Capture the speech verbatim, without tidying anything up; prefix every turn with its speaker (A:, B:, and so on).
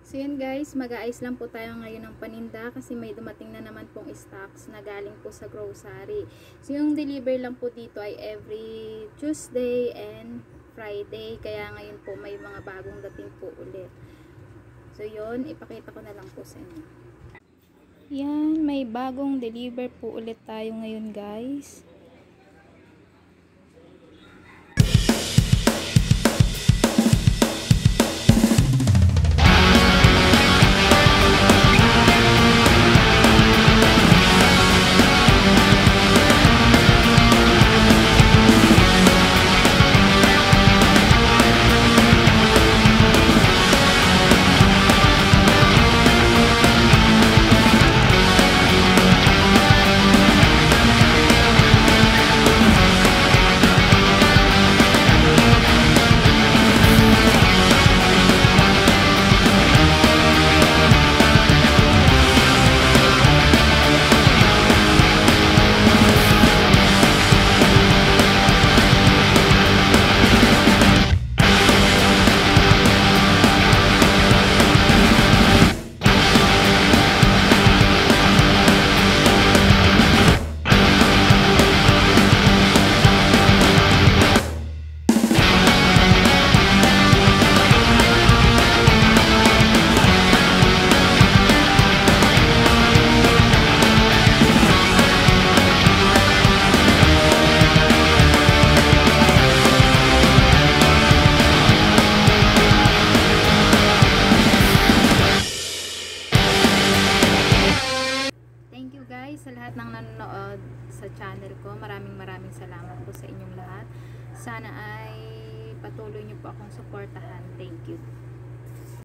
A: So yun guys, mag-aayos lang po tayo ngayon ng paninda kasi may dumating na naman pong stocks na galing po sa grocery. So yung deliver lang po dito ay every Tuesday and Friday. Kaya ngayon po may mga bagong dating po ulit. So yun, ipakita ko na lang po sa inyo. Yan, may bagong deliver po ulit tayo ngayon guys. Thank you guys sa lahat ng nanonood sa channel ko. Maraming maraming salamat po sa inyong lahat. Sana ay patuloy niyo po akong suportahan. Thank you.